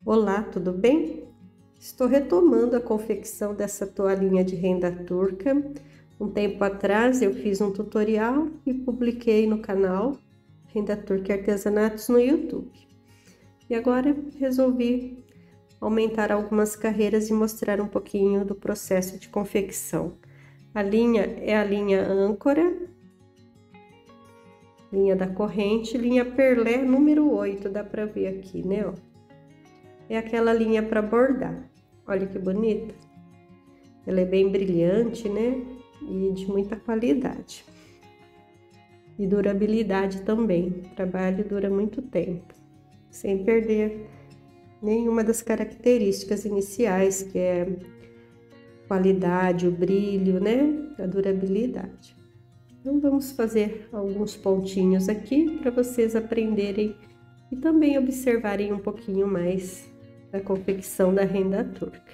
Olá, tudo bem? Estou retomando a confecção dessa toalhinha de renda turca. Um tempo atrás eu fiz um tutorial e publiquei no canal Renda Turca Artesanatos no YouTube. E agora resolvi aumentar algumas carreiras e mostrar um pouquinho do processo de confecção. A linha é a linha âncora, linha da corrente, linha perlé número 8, dá para ver aqui, né? Ó. É aquela linha para bordar. Olha que bonita. Ela é bem brilhante, né? E de muita qualidade. E durabilidade também. O trabalho dura muito tempo, sem perder nenhuma das características iniciais, que é qualidade, o brilho, né? A durabilidade. Então, vamos fazer alguns pontinhos aqui para vocês aprenderem e também observarem um pouquinho mais da confecção da renda turca.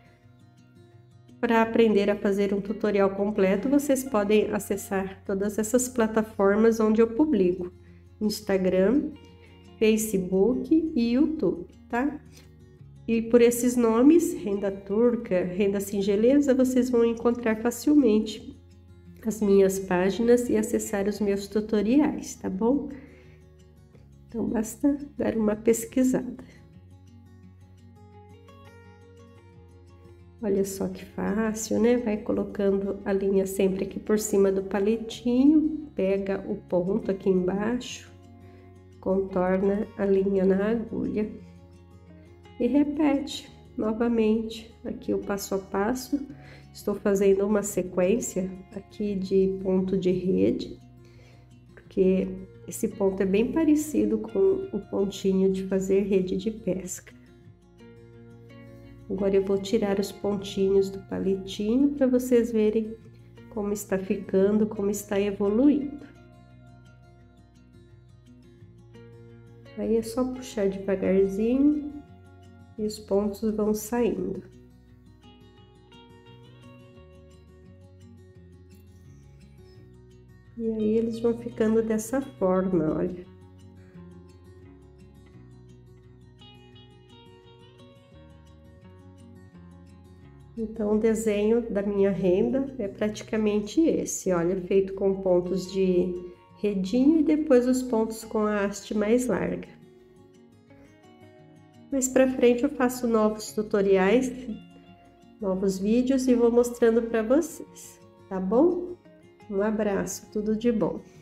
Para aprender a fazer um tutorial completo, vocês podem acessar todas essas plataformas onde eu publico: Instagram, Facebook e YouTube, tá? E por esses nomes, renda turca, renda singeleza, vocês vão encontrar facilmente as minhas páginas e acessar os meus tutoriais, tá bom? Então, basta dar uma pesquisada. Olha só que fácil, né? Vai colocando a linha sempre aqui por cima do palitinho, pega o ponto aqui embaixo, contorna a linha na agulha e repete novamente aqui o passo a passo. Estou fazendo uma sequência aqui de ponto de rede, porque esse ponto é bem parecido com o pontinho de fazer rede de pesca. Agora eu vou tirar os pontinhos do palitinho para vocês verem como está ficando, como está evoluindo. Aí é só puxar devagarzinho e os pontos vão saindo. E aí eles vão ficando dessa forma, olha. Então, o desenho da minha renda é praticamente esse, olha, feito com pontos de redinha e depois os pontos com a haste mais larga. Mais pra frente eu faço novos tutoriais, novos vídeos e vou mostrando para vocês, tá bom? Um abraço, tudo de bom!